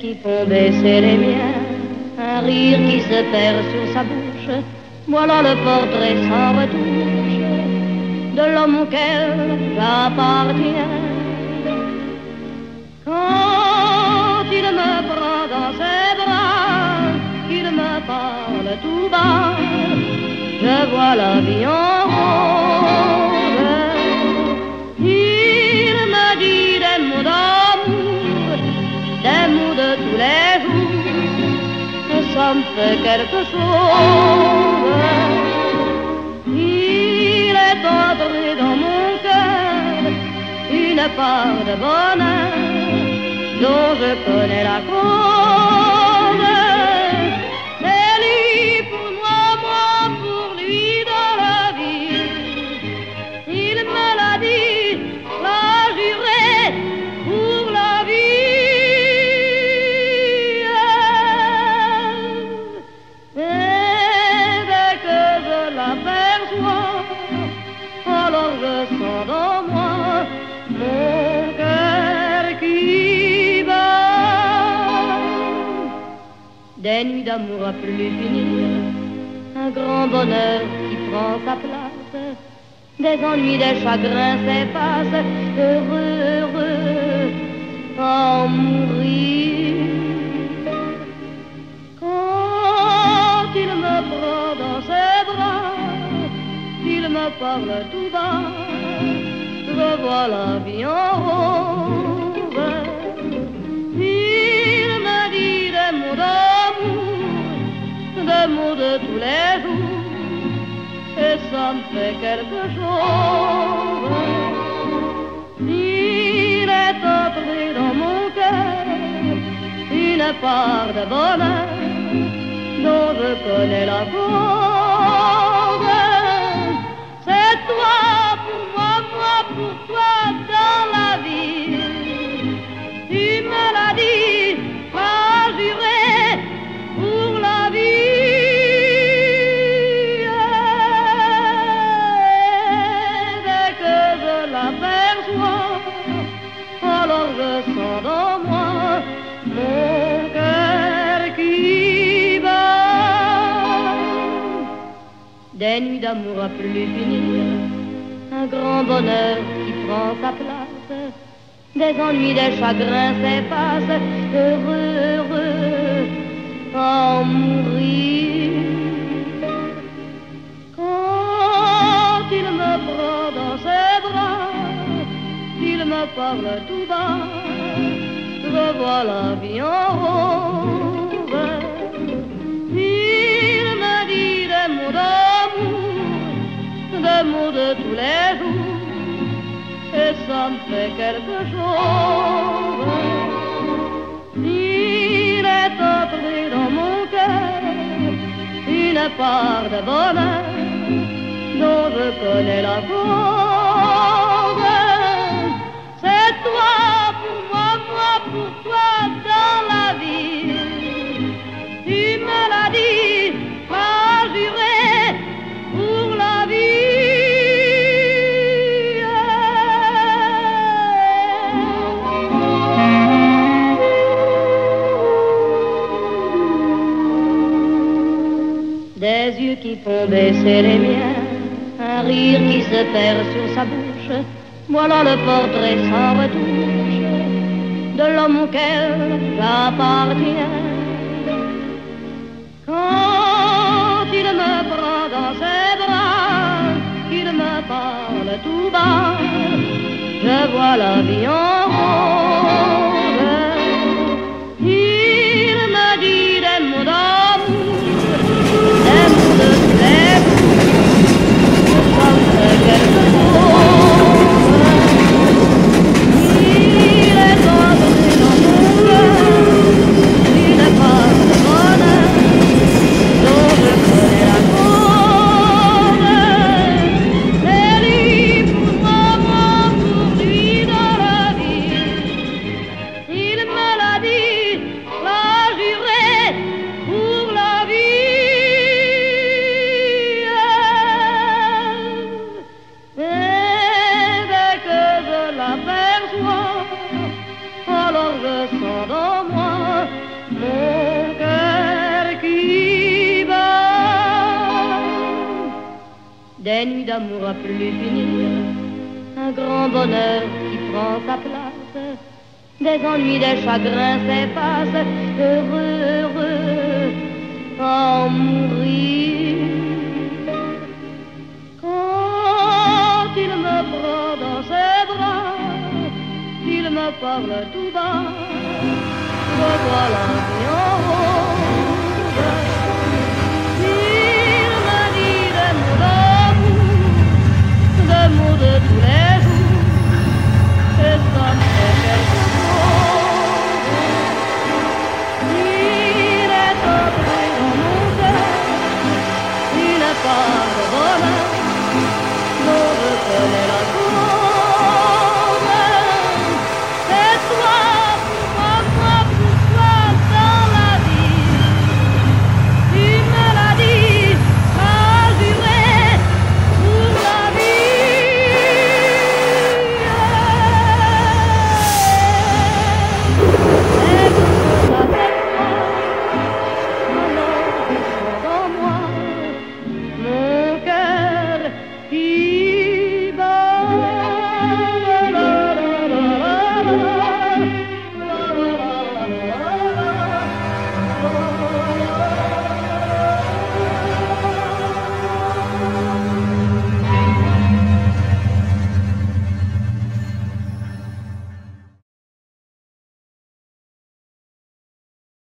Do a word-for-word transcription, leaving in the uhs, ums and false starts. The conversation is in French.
qui font baisser les miens, un rire qui se perd sur sa bouche, voilà le portrait sans retouche de l'homme auquel j'appartiens. Quand il me prend dans ses bras, qu'il me parle tout bas, je vois la vie en rose. Il me dit des mots d'amour, des mots de tous les jours, et ça me fait quelque chose. Il est entré dans mon cœur une part de bonheur dont je connais la cause. C'est lui pour moi, moi pour lui dans la vie. Il me l'a dit, l'a juré pour la vie. Et dès que je l'aperçois, alors je sens dans moi mon cœur qui bat. Des nuits d'amour à plus finir, un grand bonheur qui prend sa place, des ennuis, des chagrins s'effacent, heureux, heureux, à mourir. Quand il me prend dans ses bras, il me parle tout bas, je vois la vie en rose. Il me dit des mots d'amour, des mots de tous les jours, et ça me fait quelque chose. Il est entré dans mon cœur une part de bonheur dont je connais la cause. C'est toi pour moi, moi pour toi dans la vie. Tu me l'as dit, m'as juré pour la vie. Dès que je l'aperçois, alors je sens dans moi mon cœur qui bat. Des nuits d'amour à plus finir, un grand bonheur qui prend sa place, des ennuis, des chagrins s'effacent, heureux, heureux, à mourir. Quand il me prend dans ses bras, il me parle tout bas, je vois la vie en rose. Il me dit des mots d'amour, des mots de tous les jours, et ça me fait quelque chose. Il est entré dans mon cœur une part de bonheur dont je connais la cause. C'est toi pour moi, moi pour toi dans la vie. Tu me l'as dit, m'as juré pour la vie. Des yeux qui font baisser les miens, un rire qui se perd sur sa bouche, voilà le portrait sans retouche de l'homme auquel j'appartiens. Quand il me prend dans ses bras, qu'il me parle tout bas, je vois la vie en rose. Il me dit des mots d'amour, des mots de tous les jours, ça me fait quelque chose. Il est entré dans mon cœur une part de bonheur dont je connais la cause. C'est lui pour moi, moi pour lui dans la vie. des nuits d'amour à plus finir, un grand bonheur qui prend sa place, des ennuis, des chagrins s'effacent, heureux, heureux, à en mourir. Quand il me prend dans ses bras, il me parle tout bas, je vois la vie en haut.